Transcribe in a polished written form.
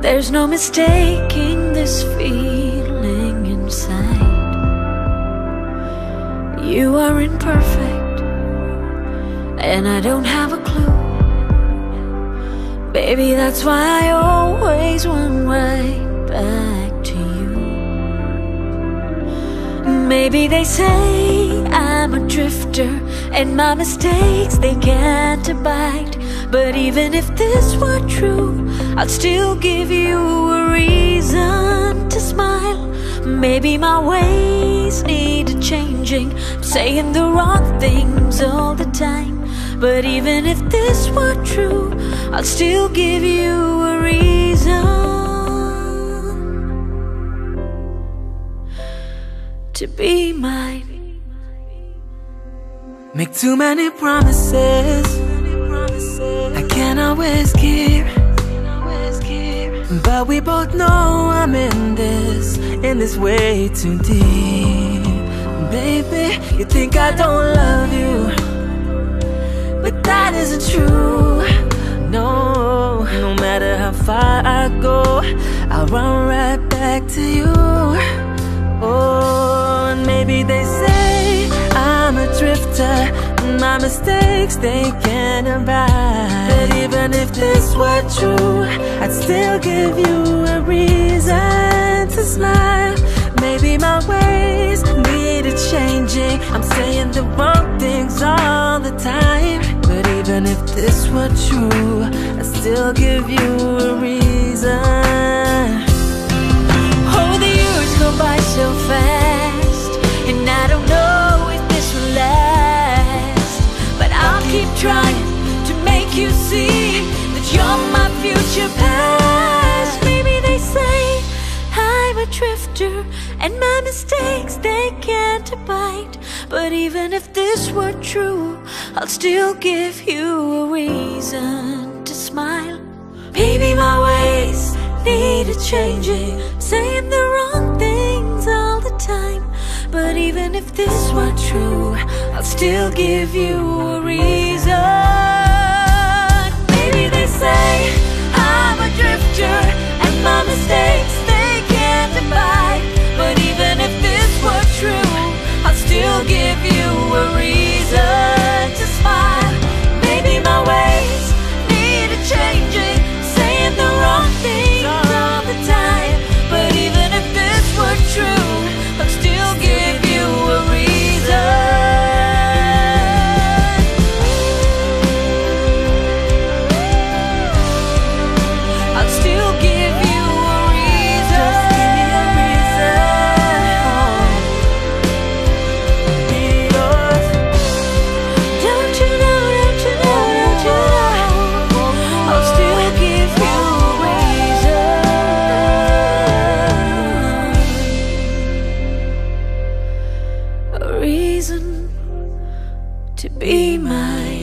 There's no mistaking this feeling inside. You are imperfect, and I don't have a clue. Baby, that's why I always run right back to you. Maybe they say I'm a drifter, and my mistakes, they can't abide. But even if this were true, I'd still give you a reason to smile. Maybe my ways need changing, I'm saying the wrong things all the time. But even if this were true, I'd still give you a reason to be mine. Make too many promises I can't always keep, but we both know I'm in this way too deep. Baby, you think I don't love you, but that isn't true. No, no matter how far I go, I'll run right back to you. Oh, and maybe they say I'm a drifter, my mistakes, they can't abide. But even if this were true, I'd still give you a reason to smile. Maybe my ways needed changing, I'm saying the wrong things all the time. But even if this were true, I'd still give you a reason. Oh, the years go by so fast, and I don't know if this will last. But I'll keep trying to make you see that you're my future past. Maybe they say I'm a drifter, and my mistakes, they can't abide. But even if this were true, I'll still give you a reason to smile. Maybe my ways needed changing, saying the wrong things all the time. But even if this were true, I'll still give you a reason. Maybe they say I'm a drifter, and my mistakes, they can't abide. But even if this were true, I'll still give you a reason to smile. Maybe my ways needed changing, saying the wrong things all the time. But even if this were true, I'll still give you a reason. I'll still give you a reason. Just give me a reason. Be yours. Don't you know, don't you know, don't you know, I'll still give you a reason to be mine.